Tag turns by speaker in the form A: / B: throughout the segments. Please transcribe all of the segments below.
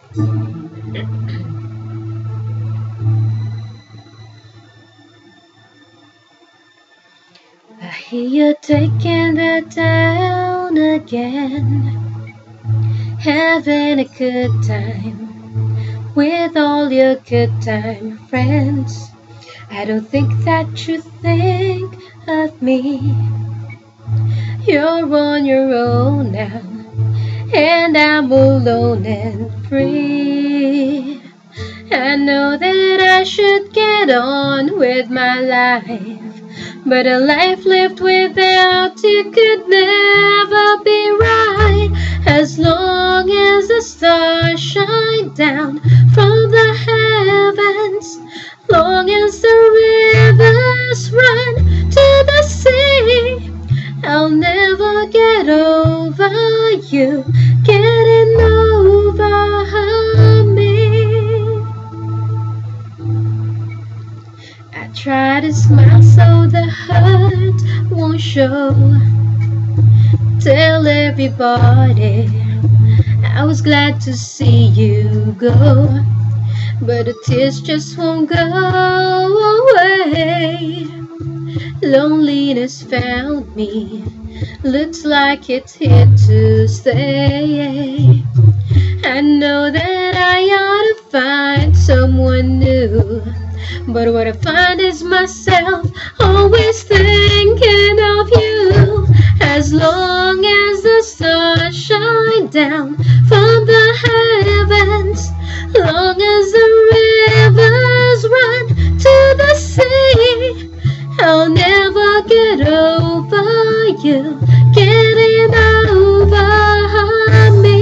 A: I hear you taking that down again, having a good time with all your good time friends. I don't think that you think of me. You're on your own now, and I'm alone and free. I know that I should get on with my life, but a life lived without you could never be right. As long as the stars shine down from the heavens, long as the rivers run to the sea, I'll never get over you getting over me. I try to smile so the hurt won't show. Tell everybody I was glad to see you go, but the tears just won't go away. Loneliness found me, looks like it's here to stay. I know that I ought to find someone new, but what I find is myself always thinking of you. As long as the stars shine down from the heavens, long as the rivers run to the sea, I'll never get over you getting over me.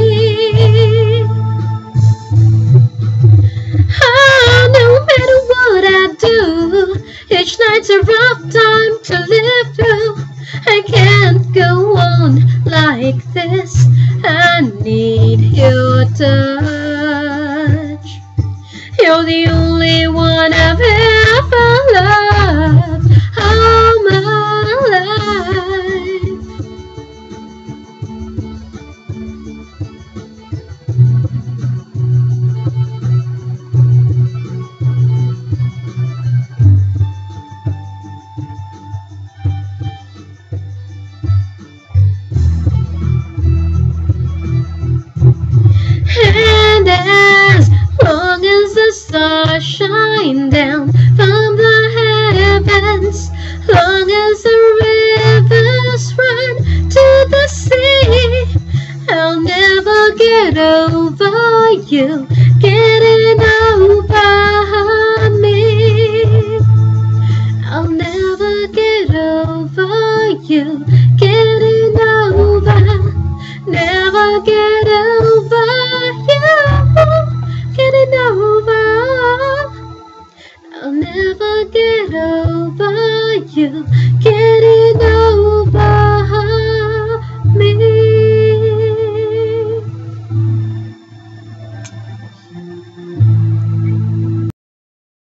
A: Oh, no matter what I do, each night's a rough time to live through. I can't go on like this. I need your touch. You're the only one I've ever loved all my life. And as long as the stars shine down from the heavens, long as the rivers run to the sea, I'll never get over you getting over me. I'll never get over you getting over, never get over you getting over. I'll never get over you